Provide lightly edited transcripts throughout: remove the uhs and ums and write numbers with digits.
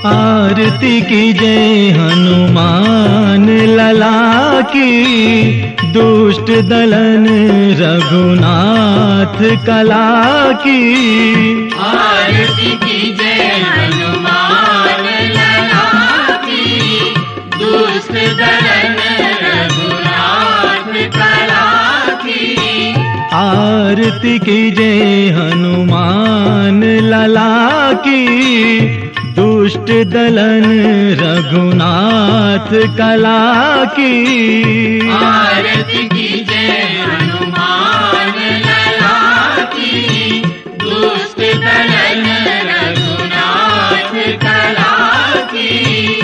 आरती कीजय हनुमान लला की, दुष्ट दलन रघुनाथ कला की। आरती कीजय हनुमान लला की, दुष्ट दलन रघुनाथ कला की। आरती कीजय हनुमान लला की, दुष्ट दलन रघुनाथ कला की। आरती कीजय हनुमान लला की, दुष्ट दलन रघुनाथ कला की।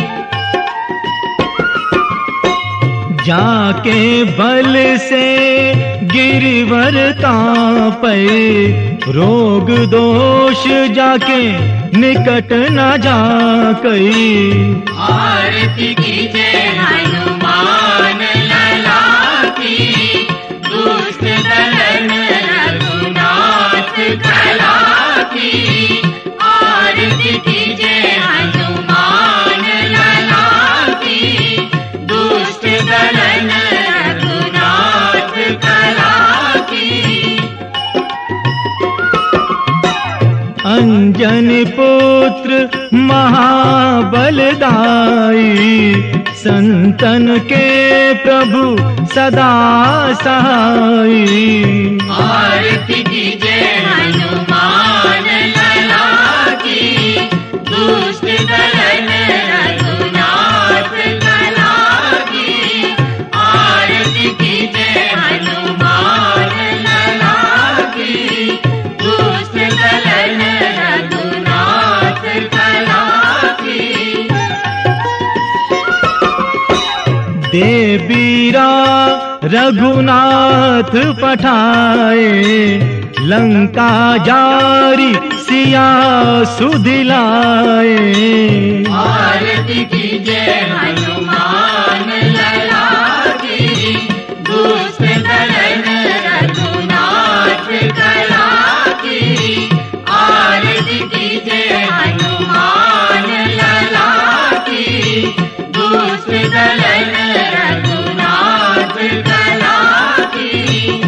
जाके बल से गिरवर तापै, रोग दोष जाके निकट न जाकई। आरती कीजय हनुमान लला की, दुष्ट दलन रघुनाथ कला की। आरती कीजय हनुमान लला की, दुष्ट दलन रघुनाथ कला की। अंजन पुत्र महाबलदाई, संतन के प्रभु सदा सहाई। आरती कीजय हनुमान लला की, दुष्ट दलन रघुनाथ कला की। आरती कीजय हनुमान लला की, दुष्ट दलन रघुनाथ कला की। देवीरा रघुनाथ पठाए, लंका जारी सिया सुधिलाए। आरती कीजय हनुमान लला की, दुष्ट दलन रघुनाथ कला की। आरती कीजय हनुमान लला की, दुष्ट दलन रघुनाथ कला की।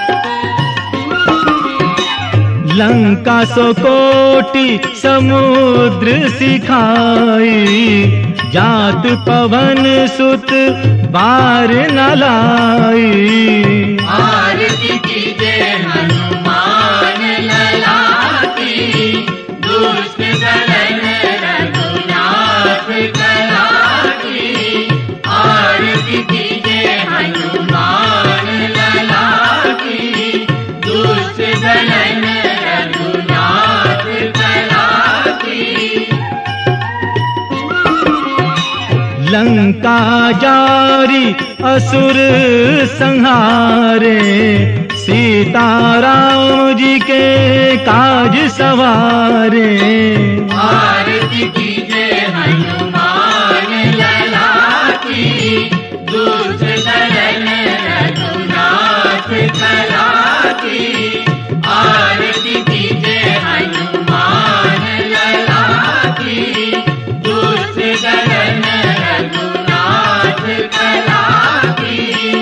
लंका सो कोटि समुद्र सिखाई, जात पवन सुत बार न लाई। आरती कीजय हनुमान लला की, दुष्ट दलन रघुनाथ कला की। आरती कीजय हनुमान लला की, दुष्ट दलन रघुनाथ कला की। लंका जारी असुर संहारे, सीताराम जी के काज सवारे। आरती कीजय हनुमान लला की, दुष्ट दलन रघुनाथ कला की। आरती कीजय हनुमान लला की, दुष्ट दलन रघुनाथ कला की।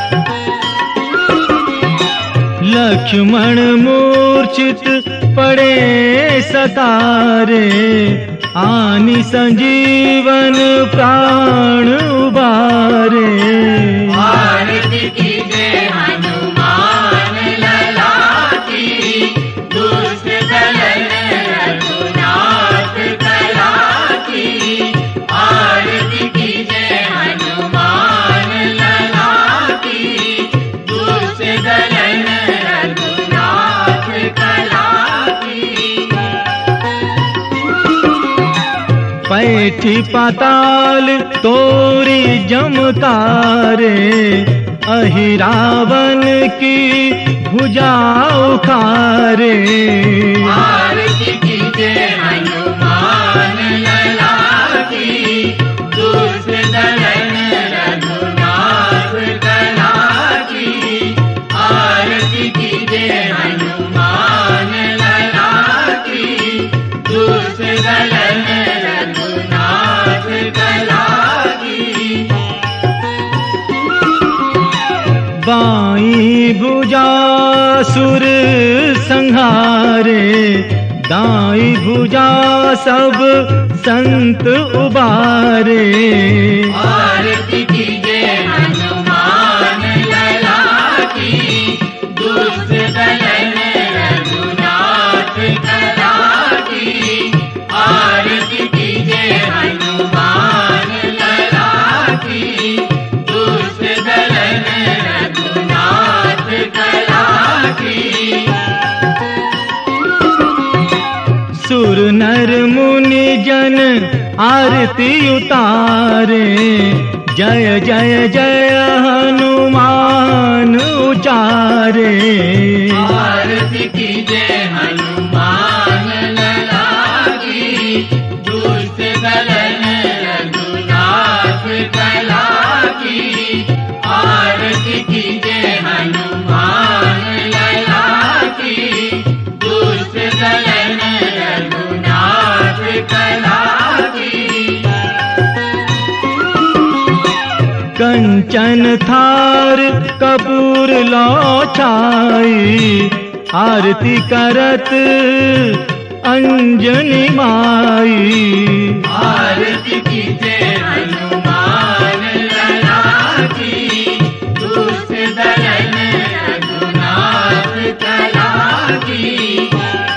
लक्ष्मण मूर्छित पड़े सतारे, आनि संजीवन प्राण उबारे। आरती कीजय हनुमान लला की, दुष्ट दलन रघुनाथ कला की। आरती कीजय हनुमान लला की, दुष्ट दलन रघुनाथ कला की। पैठी पाताल तोरी जमकारे, अहिरावन की भुजा उखारे। आरती कीजय हनुमान लला की, दुष्ट दलन रघुनाथ कला की। आरती कीजय हनुमान लला की, दुष्ट दलन रघुनाथ संहारे, दाई भुजा सब संत उबारे। आरती कीजिए हनुमान लला की, दुष्ट दलन रघुनाथ कला की। आरती कीजिए हनुमान लला की, दुष्ट दलन रघुनाथ कला की। सुर नर मुनि जन आरती उतारे, जय जय जय हनुमान उचारे। आरती कीजिए हनुमान लला की, दुष्ट दलन रघुनाथ कला की। आरती कीजिए हनुमान लला की, दुष्ट दलन रघुनाथ कला की। कंचन थार कपूर लो छाई, आरती करत अंजनी माई। आरती कीजिए हनुमान लला की, दुष्ट दलन रघुनाथ कला की।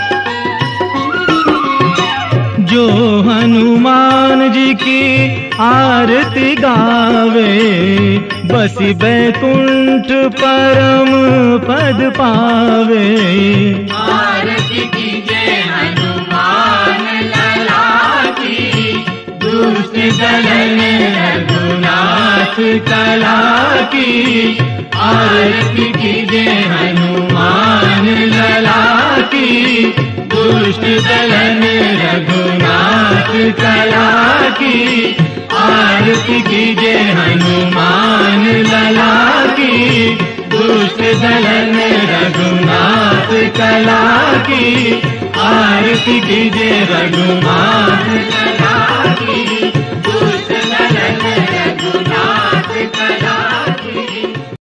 जो हनुमान जी की आरती गावे, बसी बैकुंठ परम पद पावे। आरती कीजिए हनुमान लला की, दुष्ट दलन रघुनाथ कला की। आरती कीजिए हनुमान लला की, दुष्ट दलन रघुनाथ कला की। आरती कीजिए हनुमान लला की, दुष्ट दलन रघुनाथ कला की। आरती कीजिए रघुनाथ